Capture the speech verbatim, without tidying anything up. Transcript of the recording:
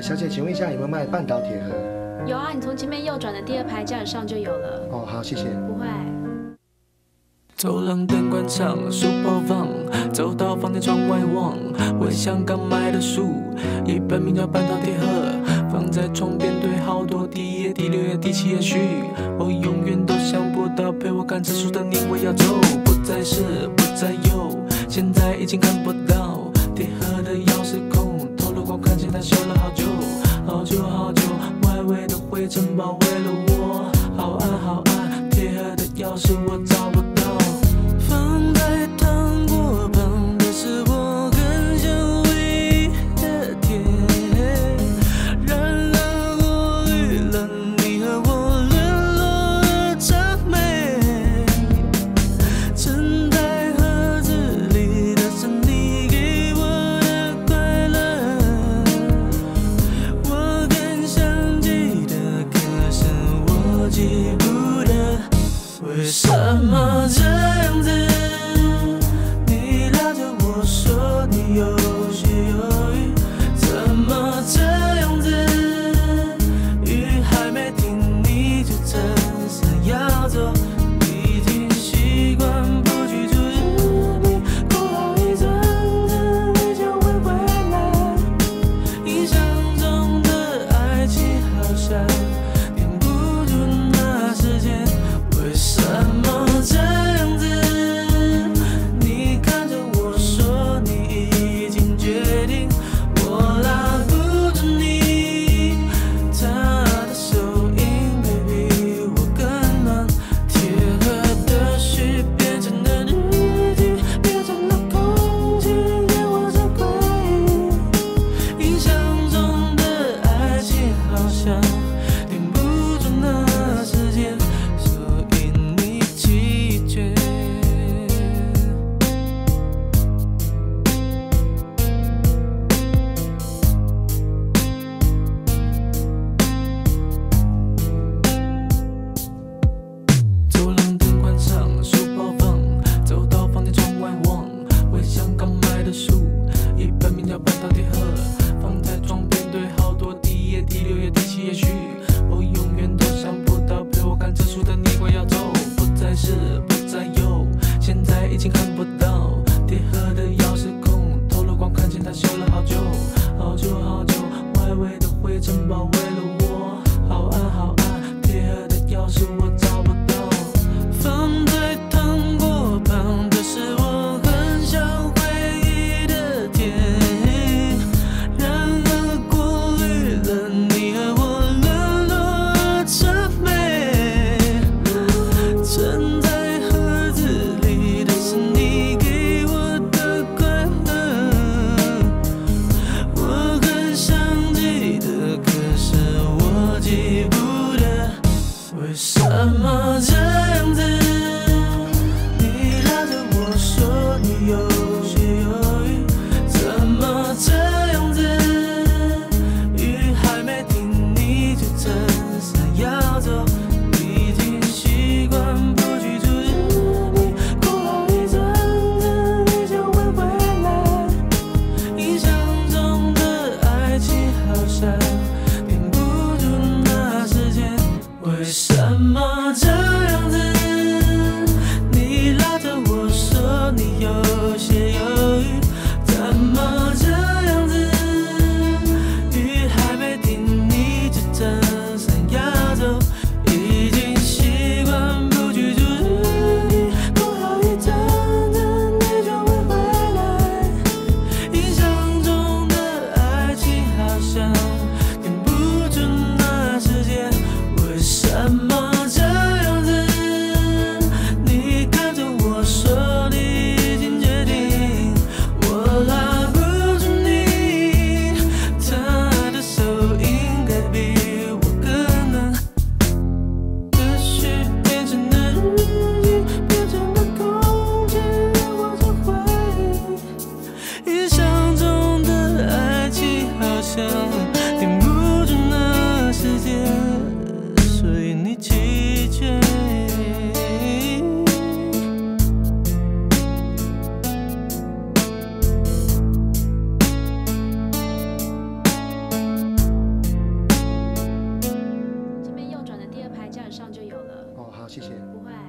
小姐，请问一下有没有卖半岛铁盒？ 有啊，你从前面右转的第二排架子上就有了。 哦，好，谢谢。 不会。 走廊灯关上，书包放，走到房间窗外望，回想刚买的书，一本名叫《半岛铁盒》，放在床边堆好多第一页、第六页、第七页序。我永远都想不到陪我看这书的你会要走，不再是，不再有，现在已经看不到铁盒的钥匙孔，透了光看见它修了好久，好久好久，外围的灰尘包围了我，好暗好暗，铁盒的钥匙我找不到。放在糖果旁的是我跟小薇的甜，然而过滤了你和我沦落的谄媚。盛在盒子里的是你给我的快乐，我更想记得，可是我记不得，为什么这样子？你拉着我说你有血有雨，怎么这样子？雨还没停你就撑伞要走，已经习惯不去注视你，过好一阵子你就会回来。印象中的爱情好像停不住那时间，为什么这样子？你看着我说你已经决定，我拉不住你，他的手印 baby 我更暖，铁盒的序变成了日记，变成了空气，烟火着回忆。印象中的爱情好像停不住那时间，所以你弃权。走廊灯关上，书包放，走到房间窗外望，回想刚买的书，一本名叫《半岛铁盒》，放在床边堆好多第一页、第六页、第七页序。我永远都想不到陪我看这书的你快要走，不再是，不再有，现在已经看不到铁盒的钥匙孔，透了光看见它修了好久，好久好久，外围的灰尘包围了我，好暗好暗，铁盒的钥匙我找不到。放在糖果旁的是我很想回忆的甜，然而过滤了你和我沦落的谄媚。盛在盒子里的是你给我的快乐，我很想记得，可是我记不得，为什么这样子？你拉着我说你有血有雨，怎么这样子？雨还没停你就撑伞要走，已经习惯不去注视你，过好一阵子你就会回来。印象中的爱情好像停不住那时间，为什么这样子？ 谢谢。 不会。